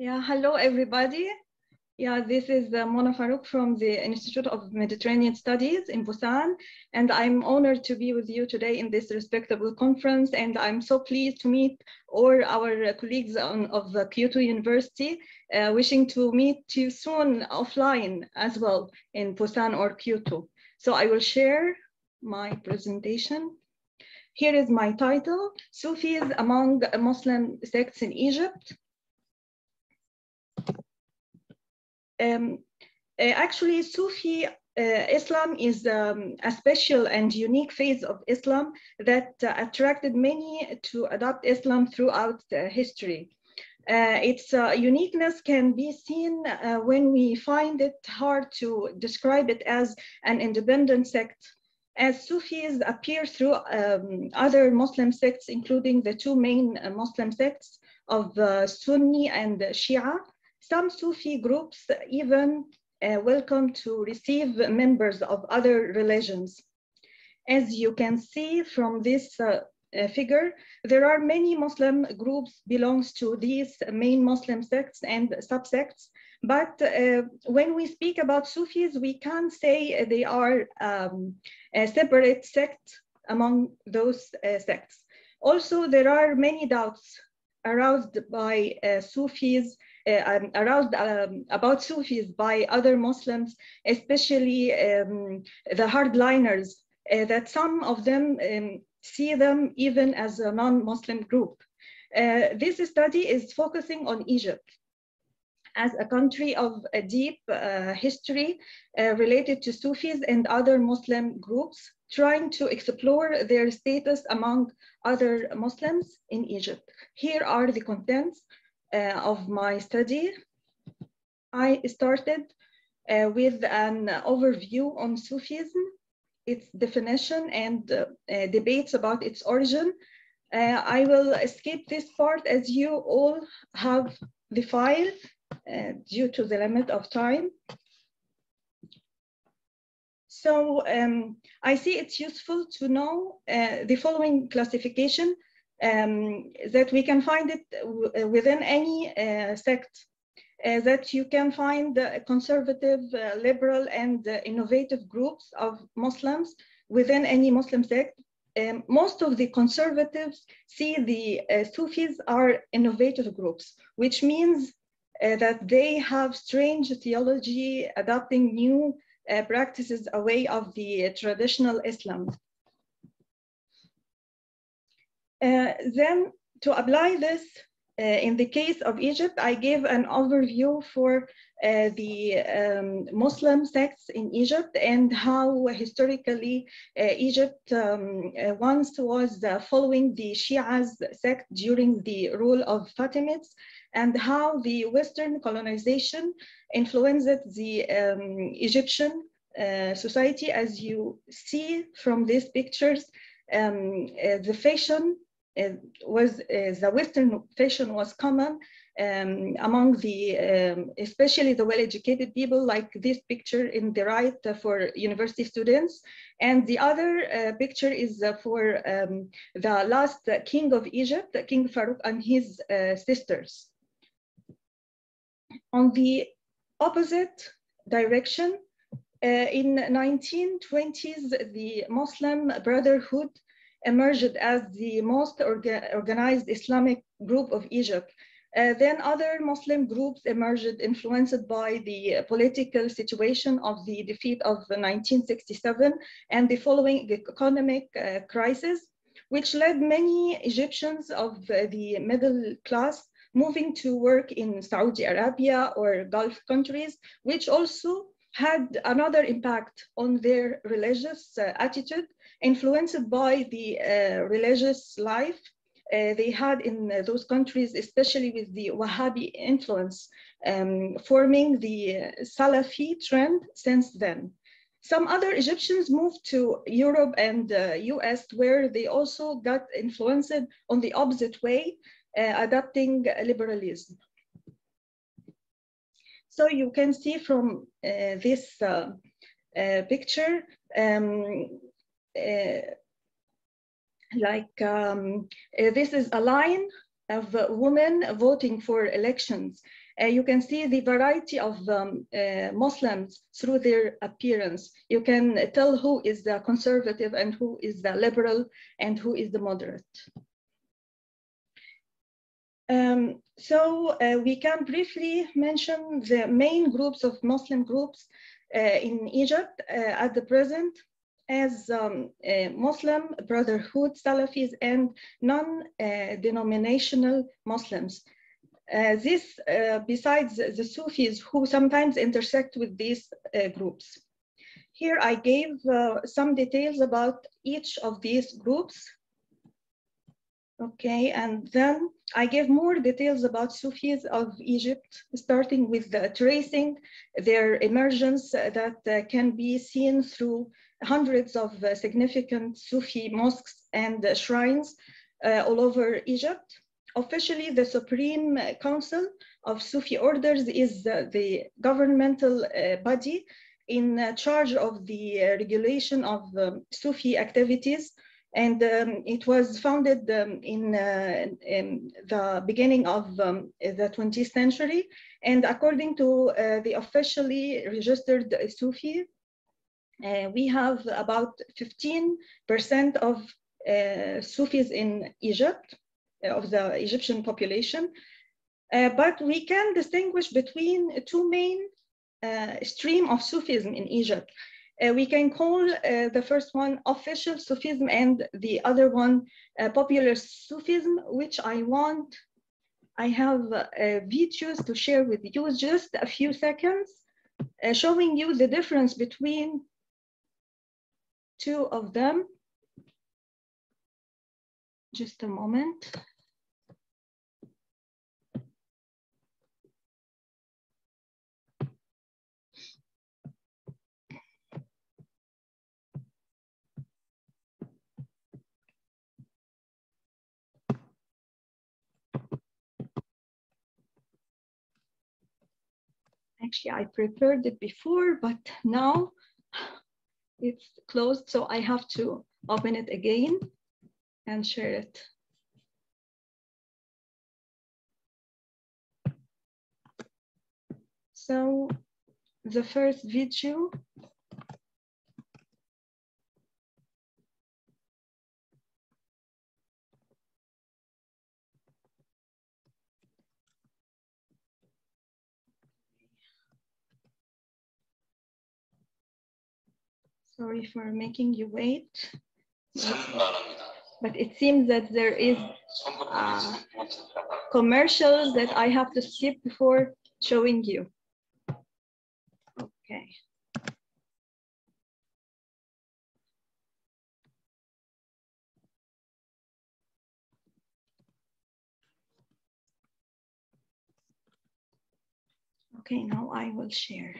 Yeah, hello everybody. Yeah, this is Mona Farouk from the Institute of Mediterranean Studies in Busan, and I'm honored to be with you today in this respectable conference. And I'm so pleased to meet all our colleagues of Kyoto University, wishing to meet you soon offline as well in Busan or Kyoto. So I will share my presentation. Here is my title, Sufis among Muslim sects in Egypt. Actually, Sufi Islam is a special and unique phase of Islam that attracted many to adopt Islam throughout history. Its uniqueness can be seen when we find it hard to describe it as an independent sect, as Sufis appear through other Muslim sects, including the two main Muslim sects of Sunni and Shia. Some Sufi groups even welcome to receive members of other religions. As you can see from this figure, there are many Muslim groups belongs to these main Muslim sects and subsects. But when we speak about Sufis, we can't say they are a separate sect among those sects. Also, there are many doubts aroused by Sufis about Sufis by other Muslims, especially the hardliners, that some of them see them even as a non-Muslim group. This study is focusing on Egypt as a country of a deep history related to Sufis and other Muslim groups, trying to explore their status among other Muslims in Egypt. Here are the contents of my study. I started with an overview on Sufism, its definition, and debates about its origin. I will skip this part as you all have the file due to the limit of time. So I see it's useful to know the following classification, that we can find it within any sect, that you can find conservative, liberal, and innovative groups of Muslims within any Muslim sect. Most of the conservatives see the Sufis are innovative groups, which means that they have strange theology, adopting new practices away of the traditional Islam. Then to apply this in the case of Egypt, I gave an overview for the Muslim sects in Egypt and how historically Egypt once was following the Shias sect during the rule of Fatimids, and how the Western colonization influenced the Egyptian society. As you see from these pictures, the fashion the Western fashion was common among the, especially the well-educated people, like this picture in the right for university students. And the other picture is for the last king of Egypt, King Farouk, and his sisters. On the opposite direction, in 1920s, the Muslim Brotherhood emerged as the most organized Islamic group of Egypt. Then other Muslim groups emerged, influenced by the political situation of the defeat of 1967 and the following economic crisis, which led many Egyptians of the middle class moving to work in Saudi Arabia or Gulf countries, which also had another impact on their religious attitude, influenced by the religious life they had in those countries, especially with the Wahhabi influence, forming the Salafi trend since then. Some other Egyptians moved to Europe and US, where they also got influenced on the opposite way, adopting liberalism. So you can see from this picture, this is a line of women voting for elections. You can see the variety of Muslims through their appearance. You can tell who is the conservative and who is the liberal and who is the moderate. So we can briefly mention the main groups of Muslim groups in Egypt at the present as Muslim Brotherhood, Salafis, and non-denominational Muslims. This, besides the Sufis, who sometimes intersect with these groups. Here I gave some details about each of these groups. Okay, and then I gave more details about Sufis of Egypt, starting with tracing their emergence that can be seen through hundreds of significant Sufi mosques and shrines all over Egypt. Officially, the Supreme Council of Sufi orders is the governmental body in charge of the regulation of Sufi activities. And it was founded in the beginning of the 20th century. And according to the officially registered Sufi, we have about 15% of Sufis in Egypt, of the Egyptian population. But we can distinguish between two main streams of Sufism in Egypt. We can call the first one official Sufism and the other one popular Sufism, which I have videos to share with you, just a few seconds, showing you the difference between two of them. Just a moment. Actually, I prepared it before, but now it's closed, so I have to open it again and share it. So the first video. Sorry for making you wait. But it seems that there is commercials that I have to skip before showing you. Okay. Okay, now I will share.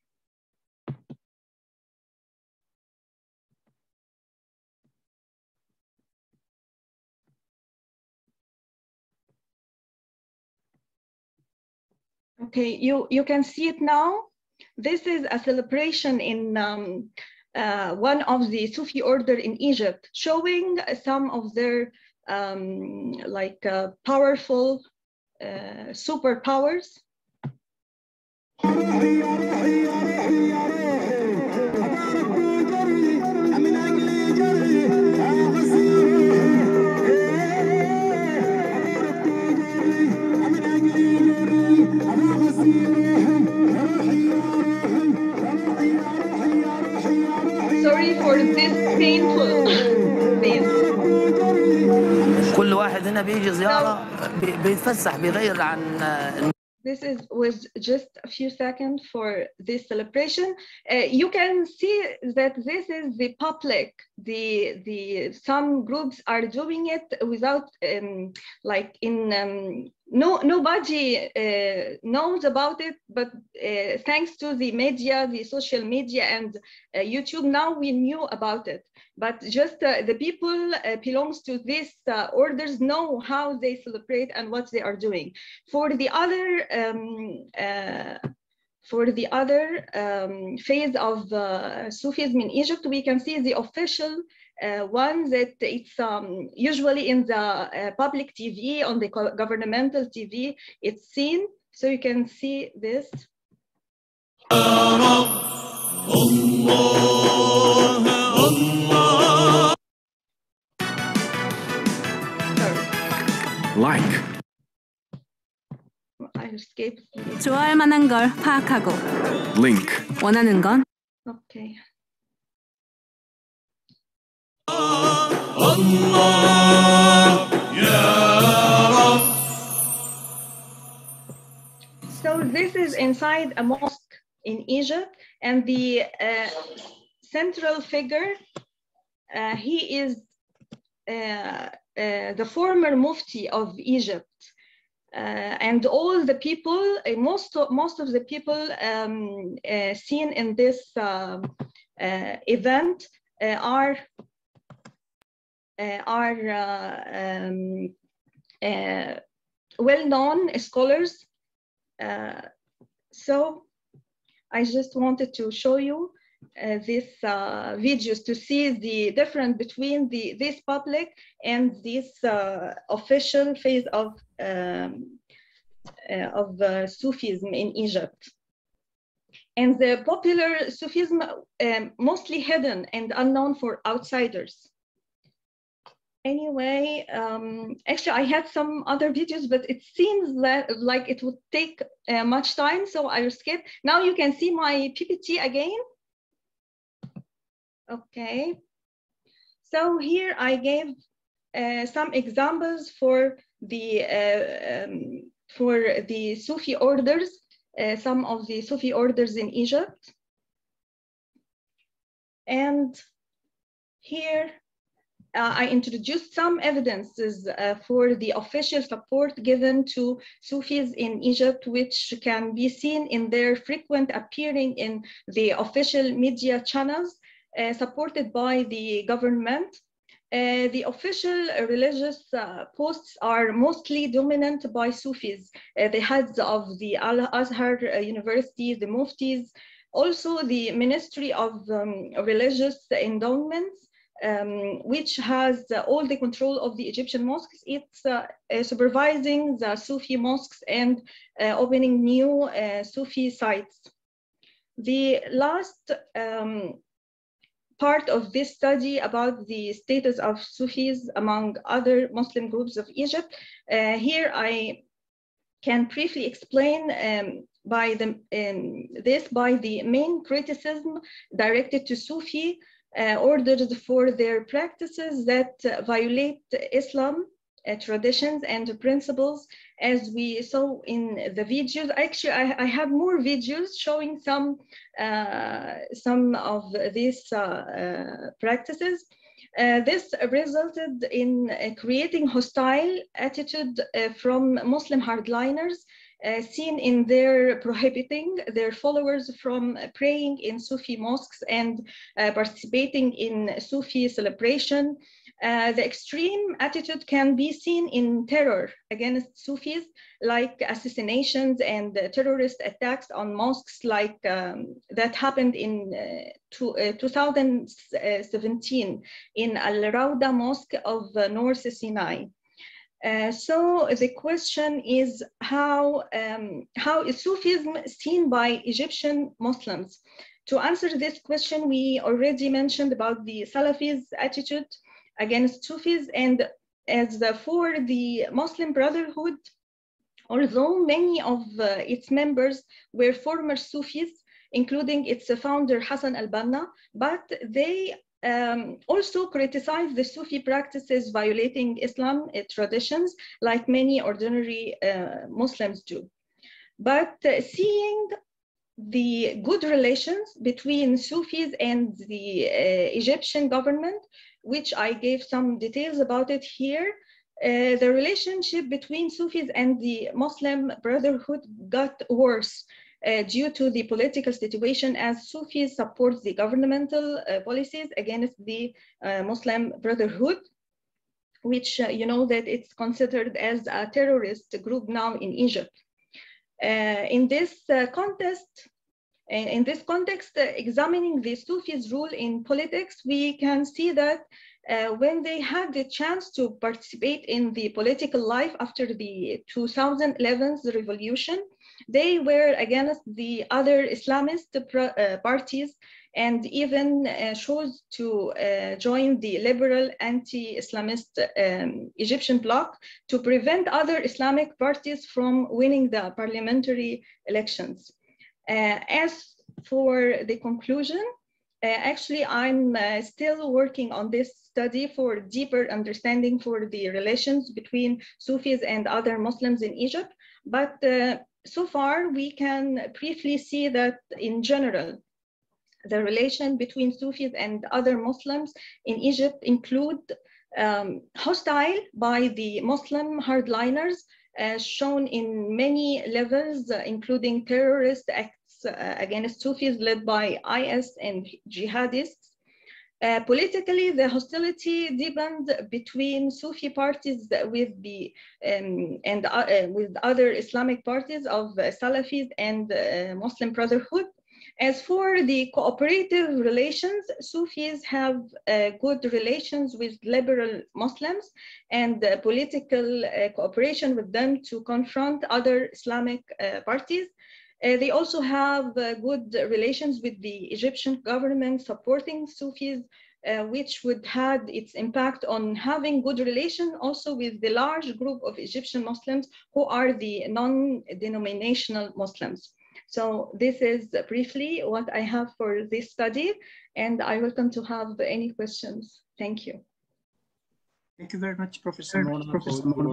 Okay, you can see it now. This is a celebration in one of the Sufi order in Egypt, showing some of their powerful superpowers. Sorry for this painful thing. كل واحد هنا بيجي زيارة بيتفسح بيغير عن. This was just a few seconds for this celebration. You can see that this is the public. Some groups are doing it without nobody knows about it, but thanks to the media, the social media and YouTube, now we knew about it. But just the people belongs to these orders know how they celebrate and what they are doing. For the other phase of Sufism in Egypt, we can see the official one that it's usually in the public TV, on the governmental TV, it's seen. So you can see this. Like. I escaped. 좋아할 만한 걸 파악하고 Link. 원하는 건 Okay. So this is inside a mosque in Egypt, and the central figure, he is the former Mufti of Egypt. And all the people, most of the people seen in this event are well-known scholars. So I just wanted to show you these videos to see the difference between this public and this official phase of Sufism in Egypt. And the popular Sufism mostly hidden and unknown for outsiders. Anyway, actually I had some other videos, but it seems that like it would take much time, so I will skip. Now you can see my PPT again. Okay, so here I gave some examples for the Sufi orders, some of the Sufi orders in Egypt. And here I introduced some evidences for the official support given to Sufis in Egypt, which can be seen in their frequent appearing in the official media channels supported by the government. The official religious posts are mostly dominant by Sufis, the heads of the Al-Azhar University, the Muftis, also the Ministry of Religious Endowments, which has all the control of the Egyptian mosques. It's supervising the Sufi mosques and opening new Sufi sites. The last part of this study about the status of Sufis among other Muslim groups of Egypt, here I can briefly explain by the main criticism directed to Sufi orders for their practices that violate Islam traditions and principles, as we saw in the videos. Actually, I have more videos showing some of these practices. This resulted in creating hostile attitude from Muslim hardliners, seen in their prohibiting their followers from praying in Sufi mosques and participating in Sufi celebration. The extreme attitude can be seen in terror against Sufis, like assassinations and terrorist attacks on mosques like that happened in 2017 in Al-Rawda Mosque of North Sinai. So the question is, how is Sufism seen by Egyptian Muslims? To answer this question, we already mentioned about the Salafis' attitude against Sufis, and as for the Muslim Brotherhood, although many of its members were former Sufis, including its founder Hassan al-Banna, but they also criticized the Sufi practices violating Islam traditions, like many ordinary Muslims do. But seeing the good relations between Sufis and the Egyptian government, which I gave some details about it here, the relationship between Sufis and the Muslim Brotherhood got worse due to the political situation, as Sufis support the governmental policies against the Muslim Brotherhood, which you know that it's considered as a terrorist group now in Egypt. In this context, examining the Sufis' role in politics, we can see that when they had the chance to participate in the political life after the 2011 revolution, They were against the other Islamist parties and even chose to join the liberal anti-Islamist Egyptian bloc to prevent other Islamic parties from winning the parliamentary elections. As for the conclusion, actually, I'm still working on this study for deeper understanding for the relations between Sufis and other Muslims in Egypt. But so far, we can briefly see that in general, the relation between Sufis and other Muslims in Egypt include hostile by the Muslim hardliners, shown in many levels, including terrorist acts against Sufis led by IS and jihadists. Politically, the hostility deepened between Sufi parties with the with other Islamic parties of Salafis and Muslim Brotherhood. As for the cooperative relations, Sufis have good relations with liberal Muslims and political cooperation with them to confront other Islamic parties. They also have good relations with the Egyptian government supporting Sufis, which would have its impact on having good relation also with the large group of Egyptian Muslims who are the non-denominational Muslims. So this is briefly what I have for this study, and I welcome to have any questions. Thank you. Thank you very much, Professor Mona,